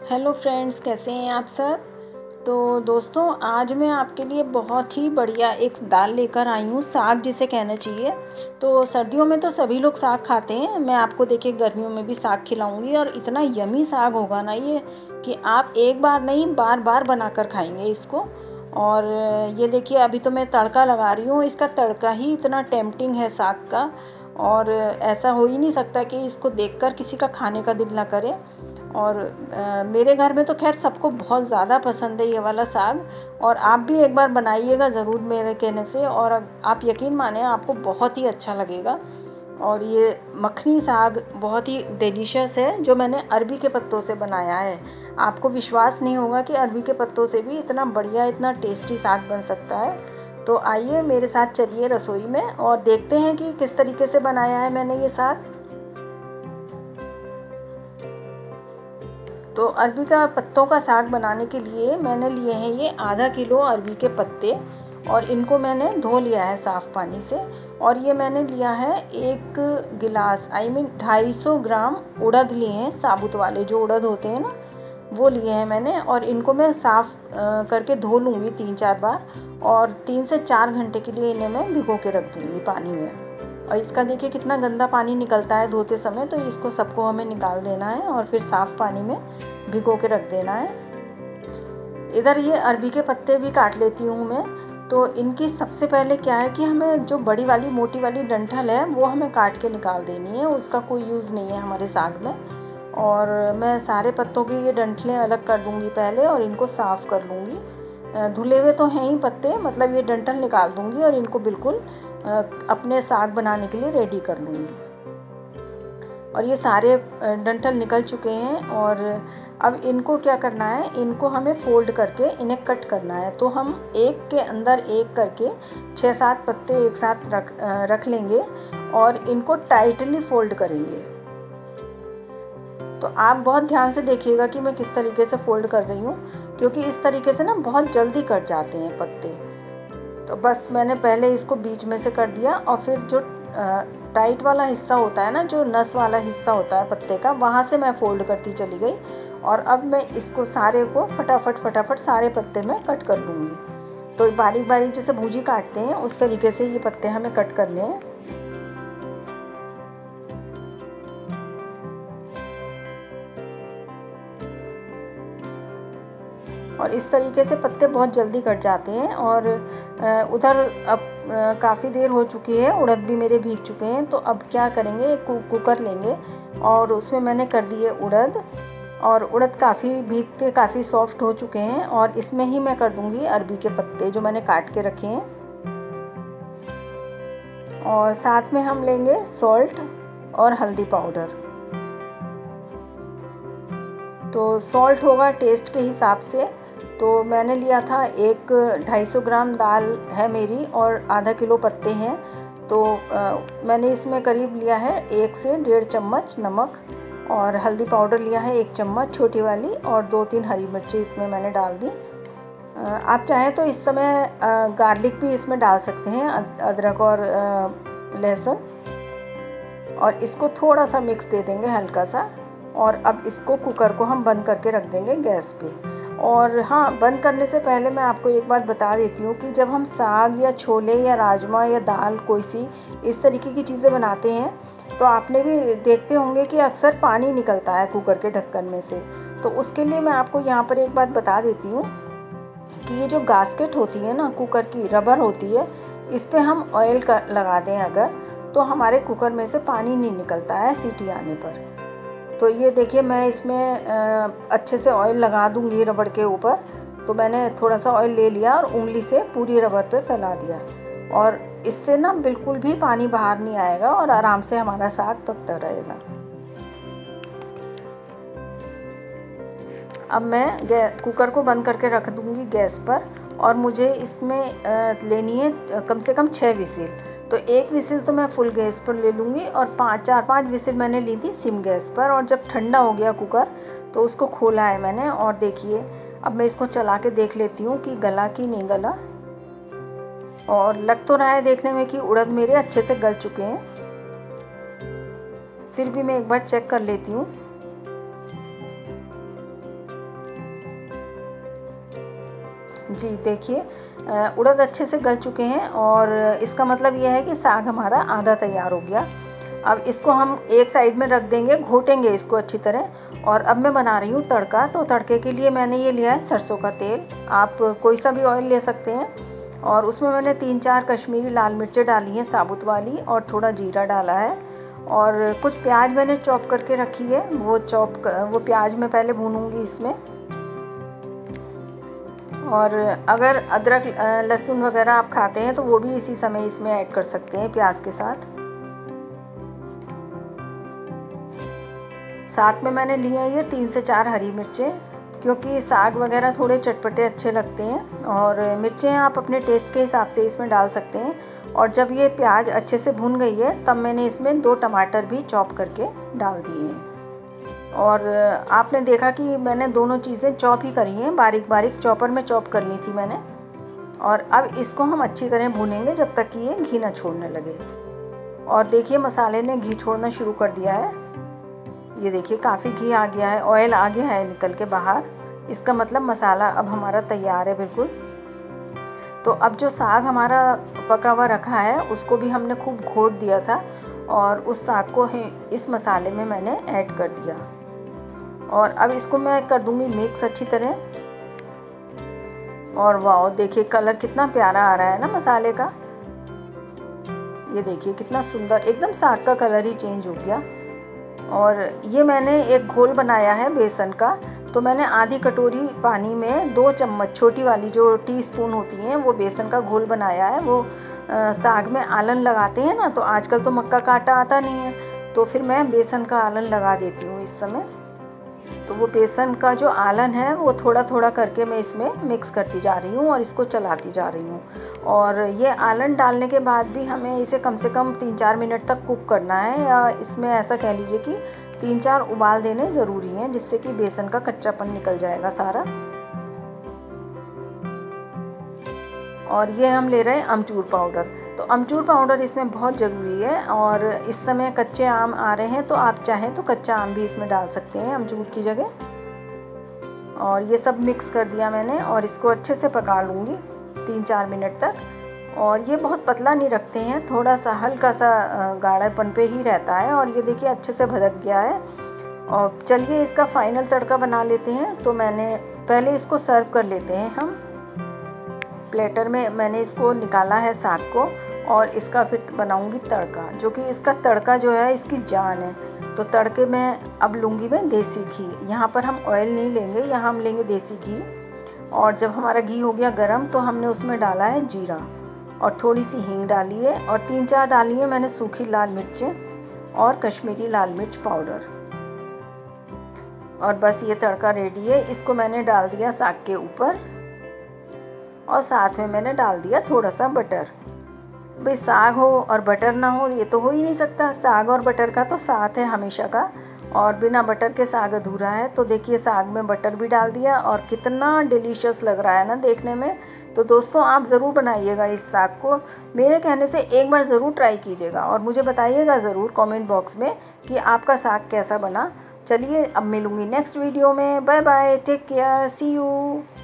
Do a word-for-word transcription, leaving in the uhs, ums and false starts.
Hello friends, कैसे हैं आप सब। तो दोस्तों, आज मैं आपके लिए बहुत ही बढ़िया एक दाल लेकर आई हूँ, साग जिसे कहना चाहिए। तो सर्दियों में तो सभी लोग साग खाते हैं, मैं आपको देखिए गर्मियों में भी साग खिलाऊंगी और इतना यमी साग होगा ना ये कि आप एक बार नहीं बार बार बनाकर खाएंगे इसको। और ये देखिए, अभी तो मैं तड़का लगा रही हूँ, इसका तड़का ही इतना टेम्पटिंग है साग का। और ऐसा हो ही नहीं सकता कि इसको देखकर किसी का खाने का दिल ना करे। और आ, मेरे घर में तो खैर सबको बहुत ज़्यादा पसंद है ये वाला साग। और आप भी एक बार बनाइएगा ज़रूर मेरे कहने से, और आप यकीन माने आपको बहुत ही अच्छा लगेगा। और ये मखनी साग बहुत ही डिलीशियस है, जो मैंने अरबी के पत्तों से बनाया है। आपको विश्वास नहीं होगा कि अरबी के पत्तों से भी इतना बढ़िया, इतना टेस्टी साग बन सकता है। तो आइए मेरे साथ चलिए रसोई में और देखते हैं कि किस तरीके से बनाया है मैंने ये साग। तो अरबी का पत्तों का साग बनाने के लिए मैंने लिए हैं ये आधा किलो अरबी के पत्ते, और इनको मैंने धो लिया है साफ़ पानी से। और ये मैंने लिया है एक गिलास, आई मीन ढाई सौ ग्राम उड़द लिए हैं, साबुत वाले जो उड़द होते हैं ना, वो लिए हैं मैंने। और इनको मैं साफ़ करके धो लूँगी तीन चार बार, और तीन से चार घंटे के लिए इन्हें मैं भिगो के रख दूँगी पानी में। और इसका देखिए कितना गंदा पानी निकलता है धोते समय, तो इसको सबको हमें निकाल देना है और फिर साफ़ पानी में भिगो के रख देना है। इधर ये अरबी के पत्ते भी काट लेती हूँ मैं। तो इनकी सबसे पहले क्या है कि हमें जो बड़ी वाली मोटी वाली डंठल है वो हमें काट के निकाल देनी है, उसका कोई यूज़ नहीं है हमारे साग में। और मैं सारे पत्तों की ये डंठलें अलग कर दूँगी पहले, और इनको साफ़ कर लूँगी। धुले हुए तो हैं ही पत्ते, मतलब ये डंठल निकाल दूँगी और इनको बिल्कुल अपने साग बनाने के लिए रेडी कर लूँगी। और ये सारे डंठल निकल चुके हैं। और अब इनको क्या करना है, इनको हमें फोल्ड करके इन्हें कट करना है। तो हम एक के अंदर एक करके छः सात पत्ते एक साथ रख रख लेंगे और इनको टाइटली फोल्ड करेंगे। तो आप बहुत ध्यान से देखिएगा कि मैं किस तरीके से फोल्ड कर रही हूँ, क्योंकि इस तरीके से ना बहुत जल्दी कट जाते हैं पत्ते। तो बस मैंने पहले इसको बीच में से कर दिया, और फिर जो टाइट वाला हिस्सा होता है ना, जो नस वाला हिस्सा होता है पत्ते का, वहाँ से मैं फ़ोल्ड करती चली गई। और अब मैं इसको सारे को फटाफट फटाफट सारे पत्ते में कट कर लूँगी। तो बारीक बारीक जैसे भुजी काटते हैं उस तरीके से ये पत्ते हमें कट करने हैं। और इस तरीके से पत्ते बहुत जल्दी कट जाते हैं। और उधर अब काफ़ी देर हो चुकी है, उड़द भी मेरे भीग चुके हैं। तो अब क्या करेंगे, कुकर लेंगे और उसमें मैंने कर दिए उड़द। और उड़द काफ़ी भीग के काफ़ी सॉफ्ट हो चुके हैं, और इसमें ही मैं कर दूंगी अरबी के पत्ते जो मैंने काट के रखे हैं। और साथ में हम लेंगे सॉल्ट और हल्दी पाउडर। तो सॉल्ट होगा टेस्ट के हिसाब से। तो मैंने लिया था एक ढाई सौ ग्राम दाल है मेरी, और आधा किलो पत्ते हैं। तो आ, मैंने इसमें करीब लिया है एक से डेढ़ चम्मच नमक, और हल्दी पाउडर लिया है एक चम्मच छोटी वाली, और दो तीन हरी मिर्ची इसमें मैंने डाल दी। आप चाहें तो इस समय गार्लिक भी इसमें डाल सकते हैं, अदरक और लहसुन। और इसको थोड़ा सा मिक्स दे देंगे हल्का सा। और अब इसको कुकर को हम बंद करके रख देंगे गैस पे। और हाँ, बंद करने से पहले मैं आपको एक बात बता देती हूँ कि जब हम साग या छोले या राजमा या दाल कोई सी इस तरीके की चीज़ें बनाते हैं, तो आपने भी देखते होंगे कि अक्सर पानी निकलता है कुकर के ढक्कन में से। तो उसके लिए मैं आपको यहाँ पर एक बात बता देती हूँ कि ये जो गास्केट होती है ना, कुकर की रबर होती है, इस पर हम ऑयल कर लगा दें अगर, तो हमारे कुकर में से पानी नहीं निकलता है सीटी आने पर। तो ये देखिए, मैं इसमें अच्छे से ऑयल लगा दूंगी रबड़ के ऊपर। तो मैंने थोड़ा सा ऑयल ले लिया और उंगली से पूरी रबड़ पे फैला दिया, और इससे ना बिल्कुल भी पानी बाहर नहीं आएगा और आराम से हमारा साग पकता रहेगा। अब मैं कुकर को बंद करके रख दूंगी गैस पर, और मुझे इसमें लेनी है कम से कम छः विसिल। तो एक विसिल तो मैं फुल गैस पर ले लूँगी, और पाँच चार पाँच विसिल मैंने ली थी सिम गैस पर। और जब ठंडा हो गया कुकर, तो उसको खोला है मैंने, और देखिए अब मैं इसको चला के देख लेती हूँ कि गला कि नहीं गला। और लग तो रहा है देखने में कि उड़द मेरे अच्छे से गल चुके हैं, फिर भी मैं एक बार चेक कर लेती हूँ। जी देखिए, उड़द अच्छे से गल चुके हैं और इसका मतलब यह है कि साग हमारा आधा तैयार हो गया। अब इसको हम एक साइड में रख देंगे, घोटेंगे इसको अच्छी तरह। और अब मैं बना रही हूँ तड़का। तो तड़के के लिए मैंने ये लिया है सरसों का तेल, आप कोई सा भी ऑयल ले सकते हैं। और उसमें मैंने तीन चार कश्मीरी लाल मिर्चें डाली हैं साबुत वाली, और थोड़ा जीरा डाला है। और कुछ प्याज मैंने चॉप करके रखी है, वो चॉप वो प्याज मैं पहले भूनूंगी इसमें। और अगर अदरक लहसुन वगैरह आप खाते हैं तो वो भी इसी समय इसमें ऐड कर सकते हैं प्याज के साथ। साथ में मैंने लिए हैं ये तीन से चार हरी मिर्चें, क्योंकि साग वगैरह थोड़े चटपटे अच्छे लगते हैं। और मिर्चें आप अपने टेस्ट के हिसाब से इसमें डाल सकते हैं। और जब ये प्याज अच्छे से भुन गई है तब मैंने इसमें दो टमाटर भी चॉप करके डाल दिए हैं। और आपने देखा कि मैंने दोनों चीज़ें चॉप ही करी हैं, बारीक बारीक चॉपर में चॉप कर ली थी मैंने। और अब इसको हम अच्छी तरह भूनेंगे जब तक कि ये घी ना छोड़ने लगे। और देखिए मसाले ने घी छोड़ना शुरू कर दिया है। ये देखिए काफ़ी घी आ गया है, ऑयल आ गया है निकल के बाहर। इसका मतलब मसाला अब हमारा तैयार है बिल्कुल। तो अब जो साग हमारा पका हुआ रखा है उसको भी हमने खूब घोट दिया था, और उस साग को इस मसाले में मैंने ऐड कर दिया। और अब इसको मैं कर दूंगी मिक्स अच्छी तरह। और वाह देखिए कलर कितना प्यारा आ रहा है ना मसाले का। ये देखिए कितना सुंदर, एकदम साग का कलर ही चेंज हो गया। और ये मैंने एक घोल बनाया है बेसन का। तो मैंने आधी कटोरी पानी में दो चम्मच, छोटी वाली जो टीस्पून होती हैं, वो बेसन का घोल बनाया है। वो आ, साग में आलन लगाते हैं ना, तो आजकल तो मक्का का आटा आता नहीं है, तो फिर मैं बेसन का आलन लगा देती हूँ इस समय। तो वो बेसन का जो आलन है वो थोड़ा थोड़ा करके मैं इसमें मिक्स करती जा रही हूँ और इसको चलाती जा रही हूँ। और ये आलन डालने के बाद भी हमें इसे कम से कम तीन चार मिनट तक कुक करना है, या इसमें ऐसा कह लीजिए कि तीन चार उबाल देने ज़रूरी हैं, जिससे कि बेसन का कच्चापन निकल जाएगा सारा। और ये हम ले रहे हैं अमचूर पाउडर। तो अमचूर पाउडर इसमें बहुत ज़रूरी है। और इस समय कच्चे आम आ रहे हैं, तो आप चाहें तो कच्चा आम भी इसमें डाल सकते हैं अमचूर की जगह। और ये सब मिक्स कर दिया मैंने, और इसको अच्छे से पका लूँगी तीन चार मिनट तक। और ये बहुत पतला नहीं रखते हैं, थोड़ा सा हल्का सा गाढ़ापन पे ही रहता है। और ये देखिए अच्छे से भदक गया है। और चलिए इसका फाइनल तड़का बना लेते हैं। तो मैंने पहले इसको सर्व कर लेते हैं हम प्लेटर में। मैंने इसको निकाला है साग को, और इसका फिर बनाऊंगी तड़का, जो कि इसका तड़का जो है इसकी जान है। तो तड़के में अब लूँगी मैं देसी घी। यहाँ पर हम ऑयल नहीं लेंगे, यहाँ हम लेंगे देसी घी। और जब हमारा घी हो गया गरम तो हमने उसमें डाला है जीरा, और थोड़ी सी हींग डाली है, और तीन चार डाली है मैंने सूखी लाल मिर्चें और कश्मीरी लाल मिर्च पाउडर। और बस ये तड़का रेडी है। इसको मैंने डाल दिया साग के ऊपर, और साथ में मैंने डाल दिया थोड़ा सा बटर। भाई साग हो और बटर ना हो ये तो हो ही नहीं सकता। साग और बटर का तो साथ है हमेशा का, और बिना बटर के साग अधूरा है। तो देखिए साग में बटर भी डाल दिया, और कितना डिलीशियस लग रहा है ना देखने में। तो दोस्तों आप ज़रूर बनाइएगा इस साग को, मेरे कहने से एक बार ज़रूर ट्राई कीजिएगा, और मुझे बताइएगा ज़रूर कमेंट बॉक्स में कि आपका साग कैसा बना। चलिए अब मिलूँगी नेक्स्ट वीडियो में। Bye bye, take care, see you.